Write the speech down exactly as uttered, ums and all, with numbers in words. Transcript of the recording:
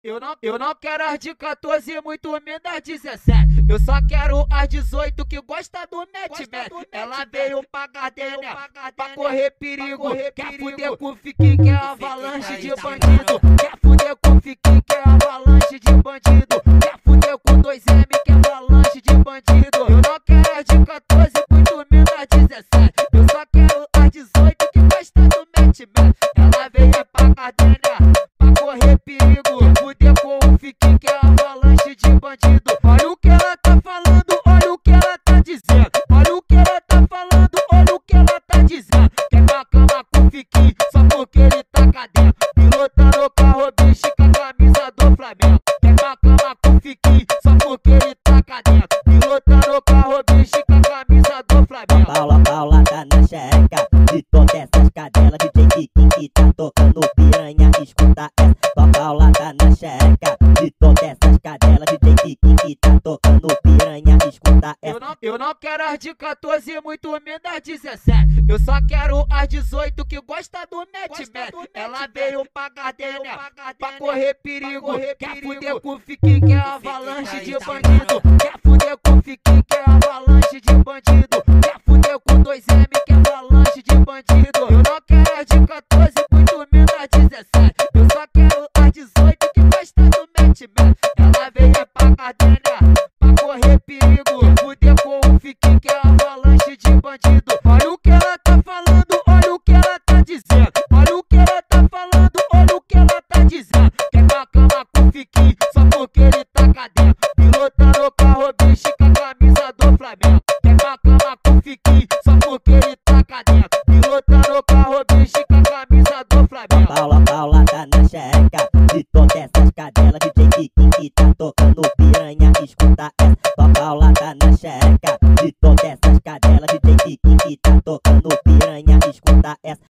Eu não, eu não quero as de quatorze, muito menos as dezessete. Eu só quero as dezoito que gosta do match-match. Ela veio pra gardenia, pra correr perigo. Quer fuder com o fiquinho, que é avalanche de bandido. Quer fuder com o fiquinho, que é avalanche de bandido. Quer fuder com dois M, que é avalanche de bandido. Eu não quero as de quatorze, muito menos as dezessete. Eu só quero as dezoito que gosta do match-match. Ela veio pra gardenia, pra correr perigo. Fuder com o fiquinho, que é avalanche de bandido. Olha o que ela tá falando, olha o que ela tá dizendo. Olha o que ela tá falando, olha o que ela tá dizendo. Quer pra cama com o fiquinho, só porque ele tá cá dentro. Pilotando o carro, bicho, com a camisa do Flamengo. Quer pra cama com o fiquinho, só porque ele tá cá dentro. Pilotando o carro, bicho, com a camisa do Flamengo. Paula, Paula tá na xereca de todas essas cadelas. D J Fiquinho que tá tocando piranha, escuta essa. Tua Paula tá na xereca de todas essas cadelas. D J Fiquinho que tá tocando piranha, escuta essa. Eu não, eu não quero as de quatorze, muito menos as dezessete. Eu só quero as dezoito que gosta do match-match. Ela veio pra gardenia, pra correr perigo. Quer fuder com o fiquinho, que é avalanche de bandido. Quer fuder com o fiquinho, que é avalanche de bandido. Quer fuder com dois M, que é avalanche de bandido. Eu não quero as de quatorze, muito menos as dezessete. Eu só quero as dezoito que gosta do match-match. Ela veio pra gardenia, pra correr perigo. Fuder com o fiquinho, que é avalanche de bandido. Olha o que ela tá falando, olha o que ela tá dizendo. Olha o que ela tá falando, olha o que ela tá dizendo. Quer pra cama com o fiquinho, só porque ele tá cá dentro. Pilotando o carro, bicho, com a camisa do Flamengo. Quer pra cama com o fiquinho, só porque ele tá cá dentro. Pilotando o carro, bicho, com a camisa do Flamengo. Paula, Paula tá na xereca de todas essas cadelas. D J Fiquinho que tá tocando piranha, escuta essa. Tua Paula tá na xereca de todas essas cadelas. D J Fiquinho que tá tocando piranha, escuta essa.